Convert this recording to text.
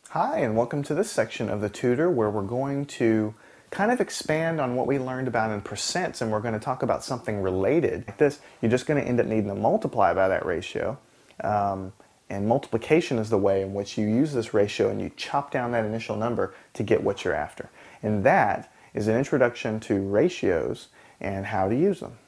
Hi, and welcome to this section of the tutor where we're going to kind of expand on what we learned about in percents, and we're going to talk about something related. Like this, you're just going to end up needing to multiply by that ratio. And multiplication is the way in which you use this ratio and you chop down that initial number to get what you're after. And that is an introduction to ratios and how to use them.